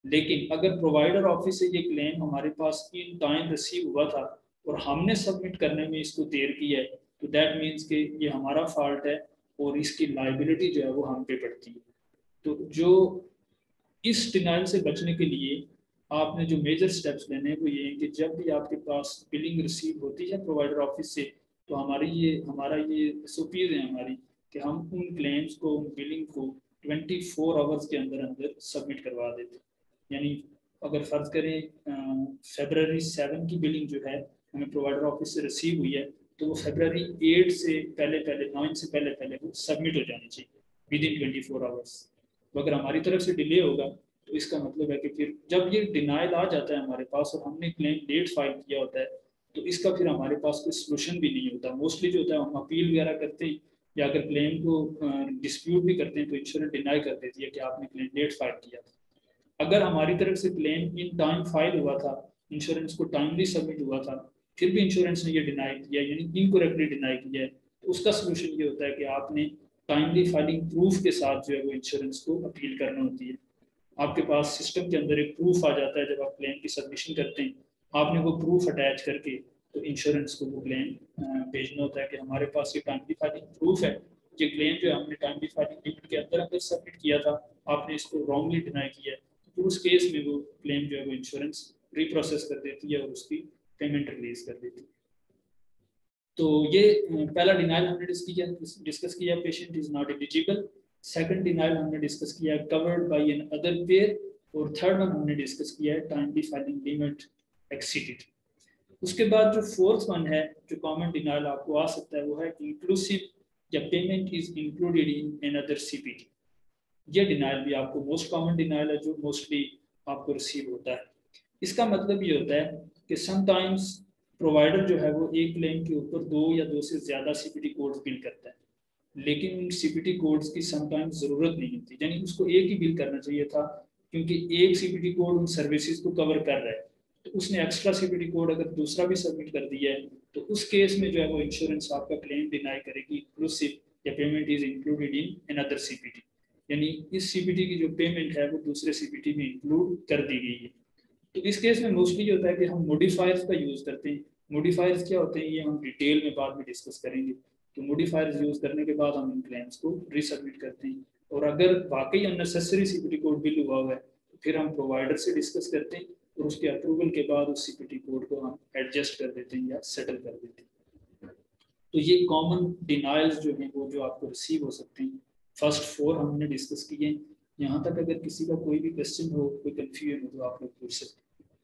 S1: लेकिन अगर प्रोवाइडर ऑफिस से ये क्लेम हमारे पास इन टाइम रिसीव हुआ था और हमने सबमिट करने में इसको देर की है, तो दैट मीन्स कि ये हमारा फॉल्ट है और इसकी लाइबिलिटी जो है वो हम पे पड़ती है। तो जो इस डिनाइल से बचने के लिए आपने जो मेजर स्टेप्स लेने हैं वो ये हैं कि जब भी आपके पास बिलिंग रिसीव होती है प्रोवाइडर ऑफिस से, तो हमारी ये हमारा ये एसओपीज है हमारी कि हम उन क्लेम्स को, उन बिलिंग को ट्वेंटी फोर आवर्स के अंदर अंदर सबमिट करवा देते हैं। यानी अगर फ़र्ज़ करें फरवरी सेवन की बिलिंग जो है हमें प्रोवाइडर ऑफिस से रिसीव हुई है, तो वो फरवरी एट से पहले पहले नाइन से पहले पहले वो सबमिट हो जानी चाहिए within twenty four hours. तो अगर हमारी तरफ से डिले होगा तो इसका मतलब है कि फिर जब ये डिनाइल आ जाता है हमारे पास और हमने क्लेम लेट फाइल किया होता है, तो इसका फिर हमारे पास कोई सोल्यूशन भी नहीं होता। मोस्टली जो होता है हम अपील वगैरह करते हैं या अगर क्लेम को डिस्प्यूट भी करते हैं तो इंश्योरेंस डिनाई कर देती है कि आपने क्लेम लेट फाइल किया था। अगर हमारी तरफ से क्लेम इन टाइम फाइल हुआ था, इंश्योरेंस को टाइमली सबमिट हुआ था, फिर भी इंश्योरेंस ने ये डिनाई किया यानी इनकरेक्टली डिनाई किया है, तो उसका सोल्यूशन ये होता है कि आपने टाइमली फाइलिंग प्रूफ के साथ जो है वो इंश्योरेंस को अपील करना होती है। आपके पास सिस्टम के अंदर एक प्रूफ आ जाता है जब आप क्लेम की सबमिशन करते हैं, आपने वो प्रूफ अटैच करके तो इंश्योरेंस को वो क्लेम भेजना होता है कि हमारे पास ये टाइमली फाइलिंग प्रूफ है, ये क्लेम जो है हमने टाइमली फाइलिंग लिमिट के अंदर अंदर सबमिट किया था, आपने इसको रॉन्गली डिनाई किया है। तो उस केस में वो क्लेम जो है वो इंश्योरेंस रिप्रोसेस कर देती है और उसकी पेमेंट रिलीज कर देती है। तो ये पहला डिनाइल हमने डिस्कस किया, patient is not eligible. Second denial हमने डिस्कस किया covered by another payer, और थर्ड वन हमने डिस्कस किया है टाइमली फाइलिंग लिमिट एक्सीडेड। उसके बाद जो फोर्थ वन है जो कॉमन डिनाइल आपको आ सकता है वो है इंक्लूसिव या payment is included in another CPT. ये डिनाइल भी आपको मोस्ट कॉमन डिनाइल है जो मोस्टली आपको रिसीव होता है। इसका मतलब ये होता है कि समटाइम्स प्रोवाइडर जो है वो एक क्लेम के ऊपर दो या दो से ज़्यादा सीपीटी कोड्स बिल करता है, लेकिन उन सीपीटी कोड्स की समटाइम्स ज़रूरत नहीं होती, यानी उसको एक ही बिल करना चाहिए था क्योंकि एक सीपीटी कोड उन सर्विसेज को कवर कर रहा है, तो उसने एक्स्ट्रा सीपीटी कोड अगर दूसरा भी सबमिट कर दिया है तो उस केस में जो है वो इंश्योरेंस आपका क्लेम डिनाई करेगी इंक्लूसिव या payment is included in another CPT, यानी इस सीपीटी की जो पेमेंट है वो दूसरे सीपीटी में इंक्लूड कर दी गई है। तो इस केस में मोस्टली होता है कि हम मॉडिफायर्स का यूज़ करते हैं। मॉडिफायर्स क्या होते हैं ये हम डिटेल में बाद में डिस्कस करेंगे। तो मॉडिफायर्स यूज़ करने के बाद हम इन क्लेम्स को रीसबमिट करते हैं, और अगर वाकई अननेसेसरी सीपीटी कोड बिल हुआ हुआ है तो फिर हम प्रोवाइडर से डिस्कस करते हैं और उसके अप्रूवल के बाद उस सीपीटी कोड को हम एडजस्ट कर देते हैं या सेटल कर देते हैं। तो ये कॉमन डिनाइल्स जो हैं वो जो आपको रिसीव हो सकते हैं, फर्स्ट फोर हमने डिस्कस किए हैं। यहाँ तक अगर किसी का कोई भी क्वेश्चन हो, कोई कंफ्यूजन हो तो आप लोग पूछ सकते हैं।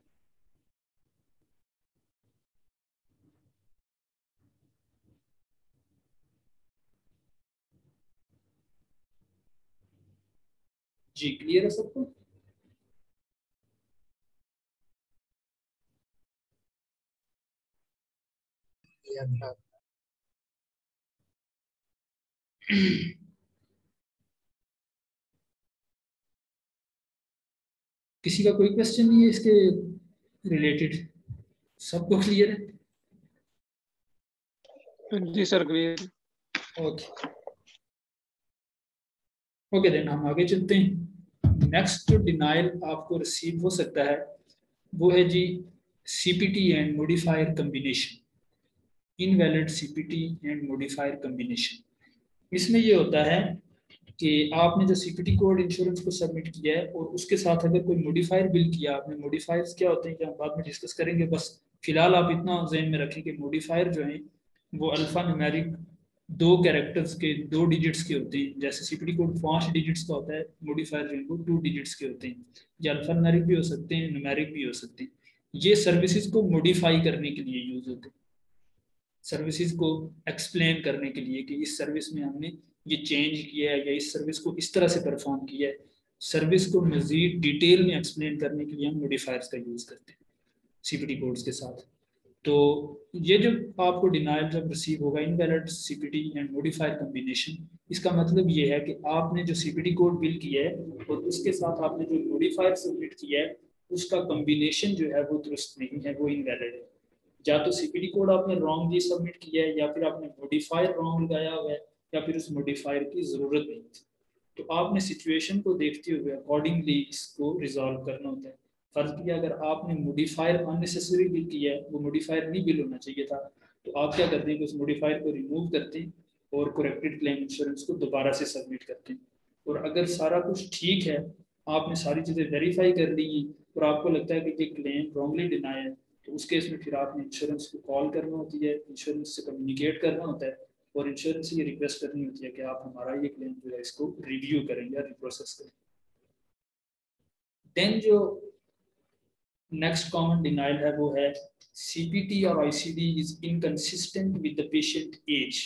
S1: जी क्लियर है सबको? किसी का कोई क्वेश्चन नहीं है इसके रिलेटेड? सबको क्लियर है?
S3: जी sir clear.
S1: Okay okay then हम आगे चलते हैं। नेक्स्ट जो डिनाइल आपको रिसीव हो सकता है वो है जी CPT and modifier combination, invalid CPT and modifier combination. इसमें ये होता है कि आपने जो सीपीटी कोड इंश्योरेंस को सबमिट किया है और उसके साथ अगर कोई मॉडिफायर बिल किया आपने, मॉडिफायर्स क्या होते हैं कि हम बाद में डिस्कस करेंगे, बस फिलहाल आप इतना जहन में रखें कि मॉडिफायर जो है वो अल्फा न्यूमेरिक दो कैरेक्टर्स के, दो डिजिट्स के होते हैं। जैसे सीपीटी कोड पांच डिजिट्स का होता है, मॉडिफायर जो है वो टू डिजिट्स के होते हैं। ये अल्फा न्यूमेरिक भी हो सकते हैं, न्यूमेरिक भी हो सकते हैं। ये सर्विसेज को मॉडिफाई करने के लिए यूज होते हैं, सर्विसेज को एक्सप्लेन करने के लिए कि इस सर्विस में हमने ये चेंज किया है या इस सर्विस को इस तरह से परफॉर्म किया है। सर्विस को मजीद डिटेल में एक्सप्लेन करने के लिए हम मॉडिफायर्स का यूज़ करते हैं सीपीटी कोड्स के साथ। तो ये जो आपको डिनाइल जब रिसीव होगा invalid CPT and modifier combination, इसका मतलब ये है कि आपने जो सीपीटी कोड बिल किया है और उसके साथ आपने जो मॉडिफायर सबमिट किया है उसका कम्बिनेशन जो है वो दुरुस्त नहीं है, वो इनवैलिड है। या तो सीपीटी कोड आपने रॉन्गली सबमिट किया है या फिर आपने मॉडिफायर रॉन्ग लगाया हुआ है या फिर उस मॉडिफायर की ज़रूरत नहीं थी। तो आपने सिचुएशन को देखते हुए अकॉर्डिंगली इसको रिजॉल्व करना होता है। फर्ज किया अगर आपने मॉडिफायर अननेसेसरी बिल किया है, वो मॉडिफायर नहीं बिल होना चाहिए था, तो आप क्या करते हैं कि उस मॉडिफायर को रिमूव करते हैं और करेक्टेड क्लेम इंश्योरेंस को दोबारा से सबमिट करते हैं। और अगर सारा कुछ ठीक है, आपने सारी चीज़ें वेरीफाई कर ली हैं और आपको लगता है कि ये क्लेम रॉन्गली डिनाई है, तो उस केस में फिर आपने इंश्योरेंस को कॉल करना होती है, इंश्योरेंस से कम्युनिकेट करना होता है और इंश्योरेंस से ये रिक्वेस्ट करनी होती है कि आप हमारा ये क्लेम जो है इसको रिव्यू करें या रिप्रोसेस करें। देन जो नेक्स्ट कॉमन डिनाइल है वो है सीपीटी और ICD is inconsistent with the patient age.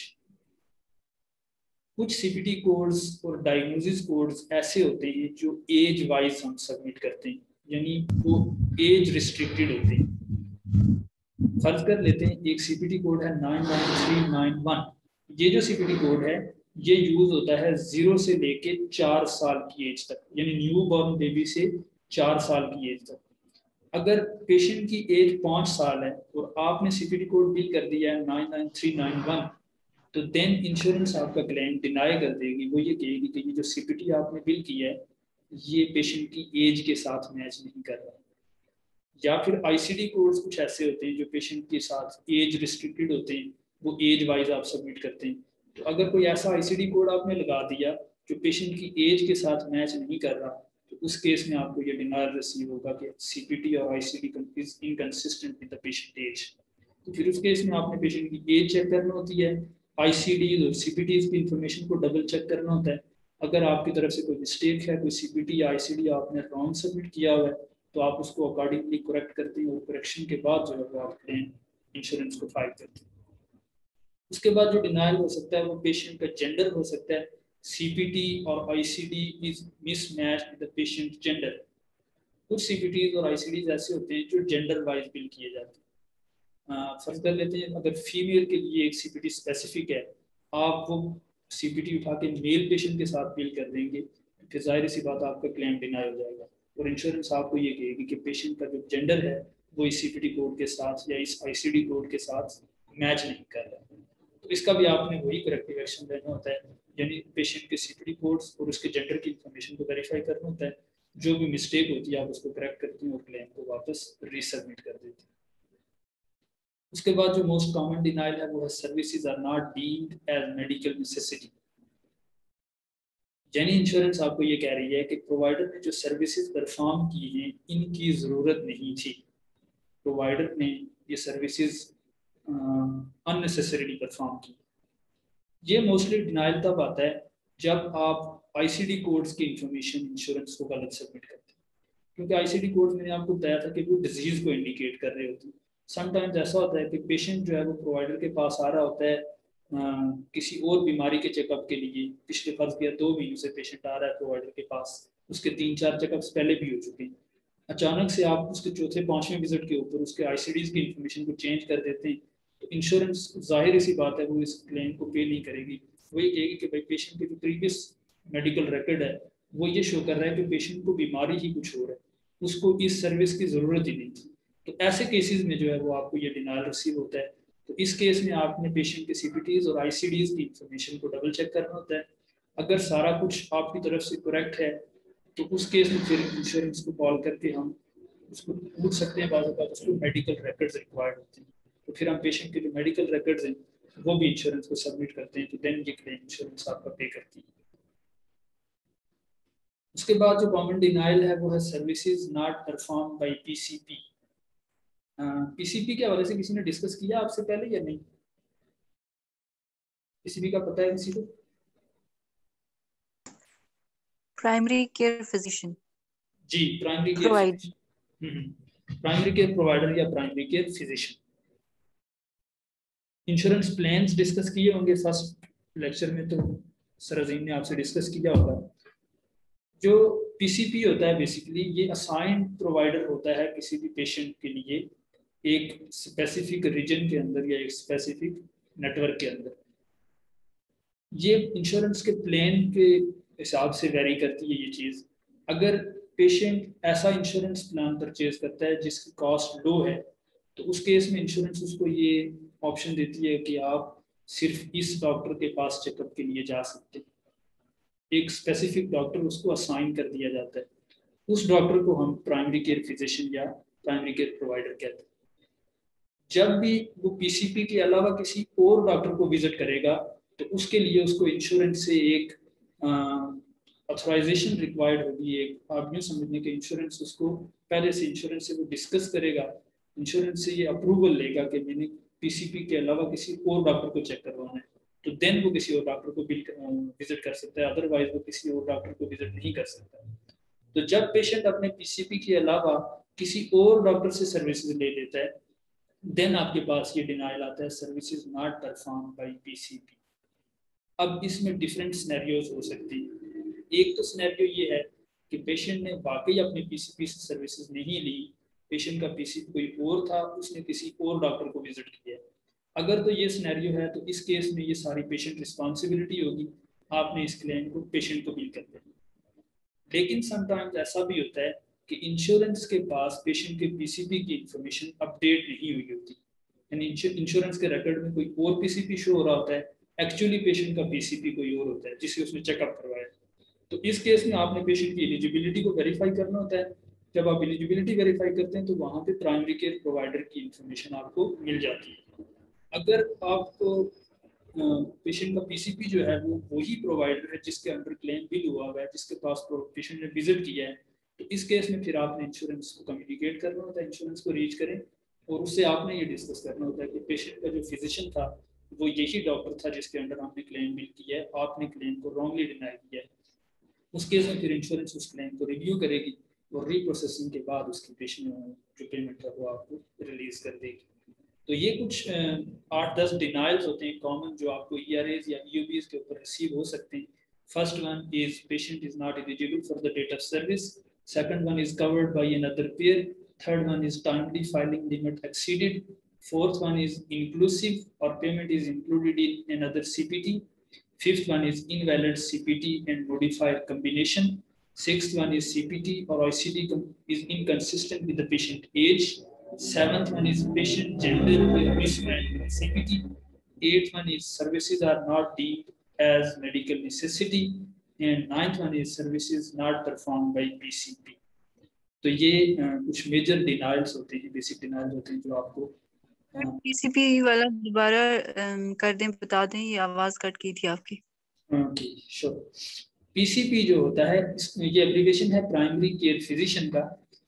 S1: कुछ सीपीटी कोड्स और डायग्नोसिस कोड्स ऐसे होते हैं जो एज वाइज हम सबमिट करते हैं, यानी वो एज रिस्ट्रिक्टेड होते हैं। फर्ज कर लेते हैं एक सीपीटी कोड है nine nine three nine one. ये जो सीपीटी कोड है ये यूज होता है जीरो से लेके चार साल की एज तक, यानी न्यू बॉर्न बेबी से चार साल की एज तक। अगर पेशेंट की एज पाँच साल है और आपने सीपीटी कोड बिल कर दिया है nine nine three nine one, तो देन इंश्योरेंस आपका क्लेम डिनाई कर देगी। वो ये कहेगी कि ये जो सीपीटी आपने बिल किया है ये पेशेंट की एज के साथ मैच नहीं कर रहा। या फिर आईसीडी कोड्स कुछ ऐसे होते हैं जो पेशेंट के साथ एज रिस्ट्रिक्टेड होते हैं, वो एज वाइज आप सबमिट करते हैं। तो अगर कोई ऐसा आईसीडी कोड आपने लगा दिया जो पेशेंट की एज के साथ मैच नहीं कर रहा, तो उस केस में आपको ये डिनायर रिसीव होगा कि सीपीटी और ICD is inconsistent with the patient age. तो फिर उस केस में आपने पेशेंट की एज चेक करनी होती है, आईसीडी और सीपीटीज की इंफॉर्मेशन को डबल चेक करना होता है। अगर आपकी तरफ से कोई मिस्टेक है, कोई सीपीटी या आईसीडी आपने रॉन्ग सबमिट किया हुआ है, तो आप उसको अकॉर्डिंगली करेक्ट करते हैं और करेक्शन के बाद जो है वो आप क्लेम इंश्योरेंस को फाइल करते हैं। उसके बाद जो डिनायल हो सकता है वो पेशेंट का जेंडर हो सकता है। सीपीटी और ICD is mismatch with the patient gender. कुछ सीपीटीज और आईसीडीज ऐसे होते हैं जो जेंडर वाइज बिल किए जाते हैं। फर्ज कर लेते हैं अगर फीमेल के लिए एक सीपीटी स्पेसिफिक है, आप वो सीपीटी उठा के मेल पेशेंट के साथ बिल कर देंगे, फिर जाहिर सी बात आपका क्लेम डिनाई हो जाएगा और इंश्योरेंस आपको ये कहेगी कि पेशेंट का जो जेंडर है वो इस सीपीटी कोड के साथ या इस आईसीडी कोड के साथ मैच नहीं कर रहा। तो इसका भी आपने वही करेक्टिव एक्शन लेना होता है, यानी पेशेंट के सीपीटी कोड्स और उसके जेंडर की इंफॉर्मेशन को वेरीफाई करना होता है। जो भी मिस्टेक होती है आप उसको करेक्ट करते हैं और क्लेम को वापस रीसबमिट कर देते हैं। उसके बाद जो मोस्ट कॉमन डिनाइल है वो है services are not deemed as medical necessity. यानी इंश्योरेंस आपको ये कह रही है कि प्रोवाइडर ने जो सर्विसेज परफॉर्म की हैं इनकी ज़रूरत नहीं थी, प्रोवाइडर ने ये सर्विसेज अननेसेसरीली परफॉर्म की। ये मोस्टली डिनाइल तब आता है जब आप आईसीडी कोड्स की इंफॉर्मेशन इंश्योरेंस को गलत सबमिट करते हैं, क्योंकि आईसीडी कोड्स मैंने आपको बताया था कि वो डिजीज़ को इंडिकेट कर रहे होते हैं। समटाइम्स ऐसा होता है कि पेशेंट जो है वो प्रोवाइडर के पास आ रहा होता है आ, किसी और बीमारी के चेकअप के लिए। पिछले फर्ज किया दो महीनों से पेशेंट आ रहा है प्रोवाइडर के पास, उसके तीन चार चेकअप्स पहले भी हो चुके हैं। अचानक से आप उसके चौथे पांचवें विजिट के ऊपर उसके आईसीडीज की इंफॉर्मेशन को चेंज कर देते हैं, तो इंश्योरेंस जाहिर सी बात है वो इस क्लेम को पे नहीं करेगी। वही कहेगी कि भाई पेशेंट के जो प्रीवियस मेडिकल रिकॉर्ड है वो ये शो कर रहा है कि पेशेंट को बीमारी ही कुछ हो रहा है, उसको इस सर्विस की ज़रूरत ही नहीं थी। तो ऐसे केसेस में जो है वो आपको ये डिनायल रिसीव होता है। तो इस केस में आपने पेशेंट के सीपीटीज और आईसीडीज की इंफॉर्मेशन को डबल चेक करना होता है। अगर सारा कुछ आपकी तरफ से करेक्ट है तो उस केस में फिर इंश्योरेंस को कॉल करके हम उसको पूछ सकते हैं, बाद में उसको मेडिकल रिकॉर्ड्स रिक्वायर्ड होते हैं, तो फिर हम पेशेंट के जो मेडिकल रिकॉर्ड्स हैं वो भी इंश्योरेंस को सबमिट करते हैं, तो देन ये क्लेम इंश्योरेंस आपका पे करती है। उसके बाद जो कॉमन डिनाइल है वो है services not perform by PCP. PCP के हवाले से किसी ने डिस्कस किया आपसे पहले या नहीं? पीसीपी का पता है किसी को?
S5: Primary care physician.
S1: जी, primary care physician, primary care provider या primary care physician. Insurance plans discuss किए होंगे फर्स्ट लेक्चर में, तो सर अजीम ने आपसे डिस्कस किया होगा। जो पीसीपी होता है बेसिकली ये असाइंड प्रोवाइडर होता है किसी भी पेशेंट के लिए एक स्पेसिफिक रीजन के अंदर या एक स्पेसिफिक नेटवर्क के अंदर। ये इंश्योरेंस के प्लान के हिसाब से वेरी करती है ये चीज़। अगर पेशेंट ऐसा इंश्योरेंस प्लान परचेज करता है जिसकी कॉस्ट लो है, तो उस केस में इंश्योरेंस उसको ये ऑप्शन देती है कि आप सिर्फ इस डॉक्टर के पास चेकअप के लिए जा सकते हैं। एक स्पेसिफिक डॉक्टर उसको असाइन कर दिया जाता है, उस डॉक्टर को हम प्राइमरी केयर फिजिशियन या प्राइमरी केयर प्रोवाइडर कहते हैं। जब भी वो पीसीपी के अलावा किसी और डॉक्टर को विजिट करेगा तो उसके लिए उसको इंश्योरेंस से एक ऑथराइजेशन रिक्वायर्ड होगी। एक आप यूँ समझने के इंश्योरेंस उसको पहले से इंश्योरेंस से वो डिस्कस करेगा, इंश्योरेंस से ये अप्रूवल लेगा कि मैंने पीसीपी के अलावा किसी और डॉक्टर को चेक करवाना है, तो देन वो किसी और डॉक्टर को विजिट कर सकता है, अदरवाइज वो किसी और डॉक्टर को विजिट नहीं कर सकता। तो जब पेशेंट अपने पीसीपी के अलावा किसी और डॉक्टर से सर्विसेज ले लेता है, देन आपके पास ये डिनाइल आता है, services not perform by PCP. अब इसमें डिफरेंट सिनेरियोज हो सकती हैं। एक तो सिनेरियो ये है कि पेशेंट ने वाकई अपने पीसीपी से सर्विसेज नहीं ली, पेशेंट का पीसीपी कोई और था, उसने किसी और डॉक्टर को विजिट किया। अगर तो ये सिनेरियो है तो इस केस में ये सारी पेशेंट रिस्पॉन्सिबिलिटी होगी, आपने इस क्लेम को पेशेंट को बिल कर देना। लेकिन समटाइम्स ऐसा भी होता है कि इंश्योरेंस के पास पेशेंट के पीसीपी की इंफॉर्मेशन अपडेट नहीं हुई होती, यानी इंश्योरेंस के रिकॉर्ड में कोई और पीसीपी शो हो रहा होता है, एक्चुअली पेशेंट का पीसीपी कोई और होता है जिसे उसने चेकअप करवाया। तो इस केस में आपने पेशेंट की एलिजिबिलिटी को वेरीफाई करना होता है। जब आप एलिजिबिलिटी वेरीफाई करते हैं तो वहाँ पे प्राइमरी केयर प्रोवाइडर की इंफॉर्मेशन आपको मिल जाती है। अगर आपको पेशेंट का पीसीपी जो है वो वही प्रोवाइडर है जिसके अंडर क्लेम बिल हुआ हुआ है, जिसके पास पेशेंट ने विजिट किया है, तो इस केस में फिर आपने इंश्योरेंस को कम्युनिकेट करना होता है, इंश्योरेंस को रीच करें और उससे आपने ये डिस्कस करना होता है कि पेशेंट का जो फिजिशियन था वो यही डॉक्टर था जिसके अंडर आपने क्लेम बिल किया है, आपने क्लेम को रॉन्गली डिनाई किया है। उस केस में फिर इंश्योरेंस उस क्लेम को रिव्यू करेगी और रीप्रोसेसिंग के बाद उसकी पेशेंट जो पेमेंट है वो आपको रिलीज कर देगी। तो ये कुछ आठ दस डिनाइल्स होते हैं कॉमन जो आपको ई आर एज या ई ओ बीज के ऊपर रिसीव हो सकते हैं। First one is patient is not eligible for the date of service, second one is covered by another payer, third one is timely filing limit exceeded, fourth one is inclusive or payment is included in another C P T, fifth one is invalid C P T and modifier combination, sixth one is C P T or I C D is inconsistent with the patient age, seventh one is patient gender mismatched C P T, eighth one is services are not deemed as medical necessity, and ninth one is services not performed by P C P. तो ये कुछ major denials होते हैं, basic denials होते हैं जो आपको
S5: PCP वाला दोबारा कर दें, बता दें, ये आवाज कट की थी आपकी।
S1: Okay sure. पीसीपी जो होता है ये एब्रिविएशन है प्राइमरी केयर फिजिशियन का।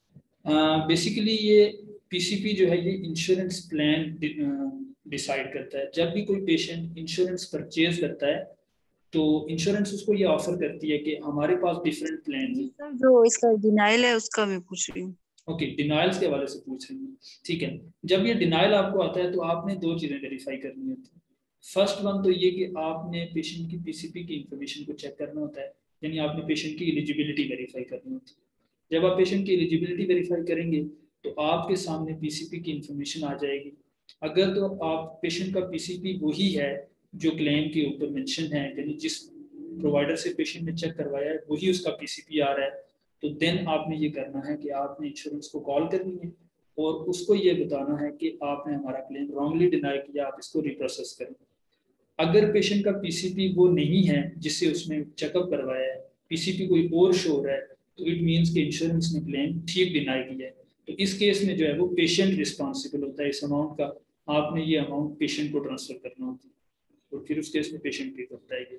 S1: बेसिकली ये पीसीपी जो है ये इंश्योरेंस प्लान डिसाइड करता है। जब भी कोई पेशेंट इंश्योरेंस परचेज करता है तो इंश्योरेंस उसको ये ऑफर करती है कि हमारे पास डिफरेंट प्लान हैं।
S5: जो इसका डिनाइल है उसका मैं पूछ रही हूँ।
S1: ओके okay, डिनाइल्स के हवाले से पूछ रही हूँ, ठीक है। जब ये डिनाइल आपको आता है तो आपने दो चीज़ें वेरीफाई करनी होती है। फर्स्ट वन तो ये कि आपने पेशेंट की पीसीपी की इंफॉर्मेशन को चेक करना होता है, यानी आपने पेशेंट की एलिजिबिलिटी वेरीफाई करनी होती है। जब आप पेशेंट की एलिजिबिलिटी वेरीफाई करेंगे तो आपके सामने पीसीपी की इंफॉर्मेशन आ जाएगी। अगर तो आप पेशेंट का पीसीपी वही है जो क्लेम के ऊपर मेंशन है, यानी जिस प्रोवाइडर से पेशेंट ने चेक करवाया है वही उसका पीसीपी आ रहा है, तो देन आपने ये करना है कि आपने इंश्योरेंस को कॉल करनी है और उसको ये बताना है कि आपने हमारा क्लेम रॉन्गली डिनाई किया, आप इसको रिप्रोसेस करें। अगर पेशेंट का पीसीपी वो नहीं है जिससे उसने चेकअप करवाया है, पीसीपी कोई और शो हो रहा है, तो इट मीन्स कि इंश्योरेंस ने क्लेम ठीक डिनाई किया है। तो इस केस में जो है वो पेशेंट रिस्पॉन्सिबल होता है इस अमाउंट का, आपने ये अमाउंट पेशेंट को ट्रांसफर करना होता है और फिर उस केस में पेशेंट पे करता है।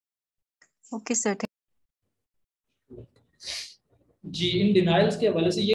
S5: Okay sir.
S1: जी इन डिनाइल्स के हवाले से ये